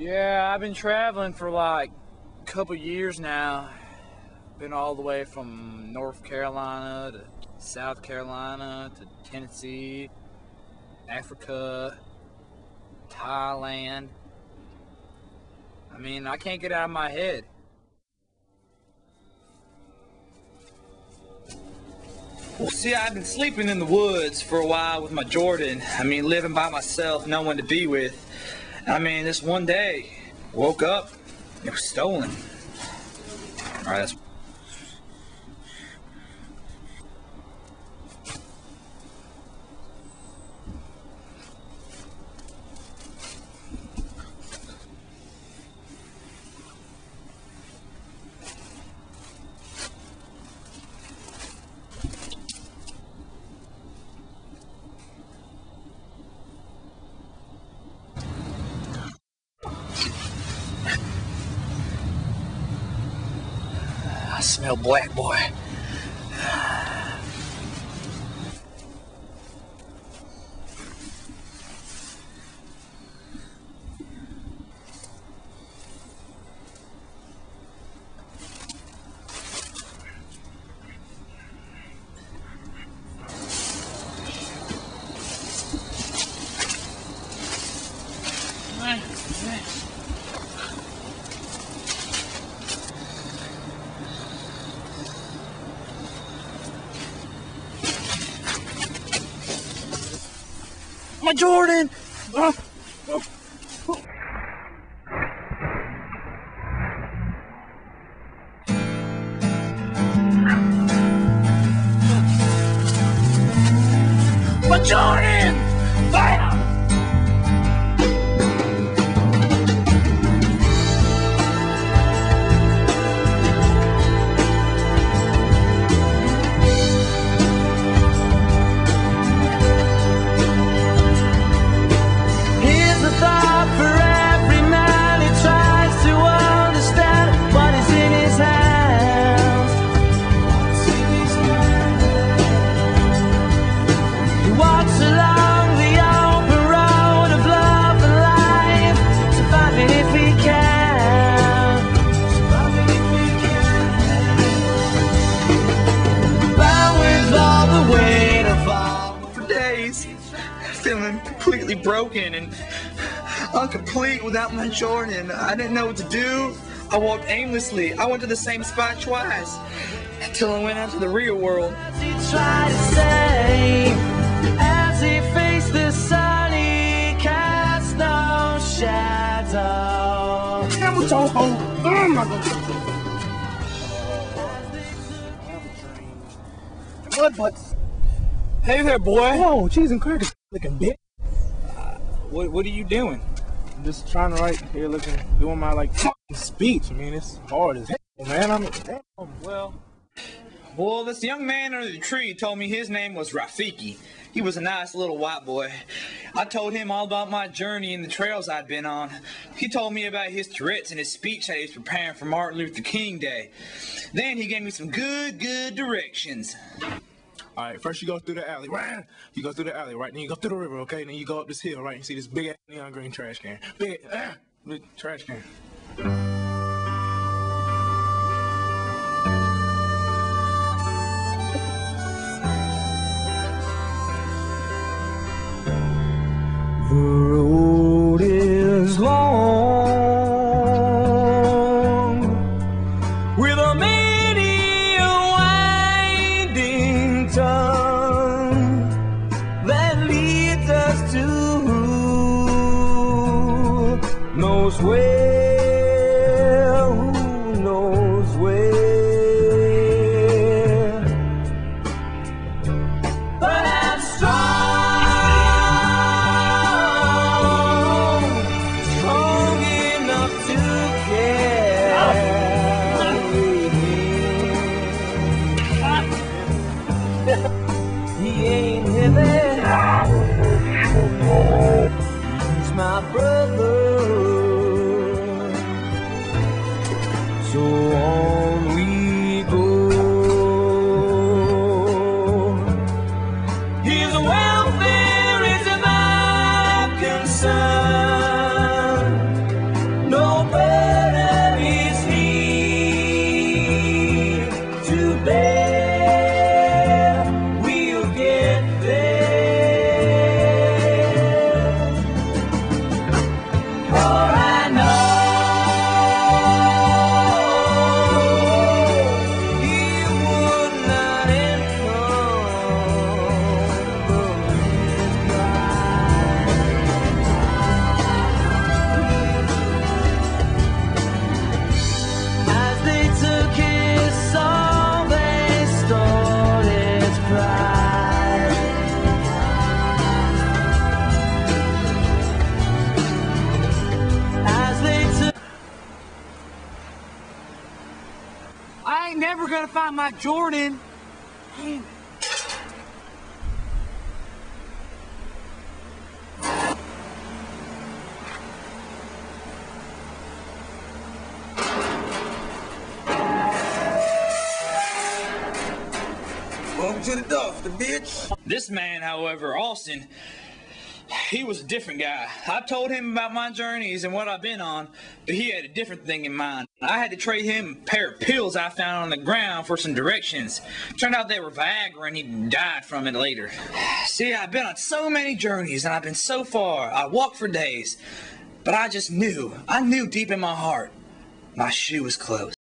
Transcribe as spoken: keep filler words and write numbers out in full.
Yeah, I've been traveling for like a couple years now. Been all the way from North Carolina to South Carolina to Tennessee, Africa, Thailand. I mean, I can't get out of my head. Well, see, I've been sleeping in the woods for a while with my Jordan. I mean, living by myself, no one to be with. I mean, this one day, woke up, it was stolen. All right, that's... I smell black, boy. My Jordan! Oh, oh, oh. My Jordan! Fire! Feeling completely broken and incomplete without my Jordan. I didn't know what to do. I walked aimlessly. I went to the same spot twice until I went out to the real world. As he tried to say, as he faced the sun, he cast no shadow. Camel toe home. Oh my God. Mud butts. Hey there, boy. Oh, cheese and crackers. Looking big. Uh, what What are you doing? I'm just trying to write here, looking, doing my like speech. I mean, it's hard as hell, man. I'm damn. Well, well, this young man under the tree told me his name was Rafiki. He was a nice little white boy. I told him all about my journey and the trails I'd been on. He told me about his Tourette's and his speech that he was preparing for Martin Luther King Day. Then he gave me some good, good directions. All right, first you go through the alley, right? You go through the alley, right? Then you go through the river, okay? Then you go up this hill, right? You see this big ass neon green trash can. Big, ah, big trash can. The road is long with a many winding tongue that leads us to knows where, who knows where. But I'm strong, strong enough to carry him. He ain't heavy. He's my brother. gonna find my Jordan. Damn. Welcome to the duff, the bitch. This man, however, Austin, he was a different guy. I told him about my journeys and what I've been on, but he had a different thing in mind. I had to trade him a pair of pills I found on the ground for some directions. Turned out they were Viagra and he died from it later. See, I've been on so many journeys and I've been so far. I walked for days, but I just knew, I knew deep in my heart, my shoe was closed.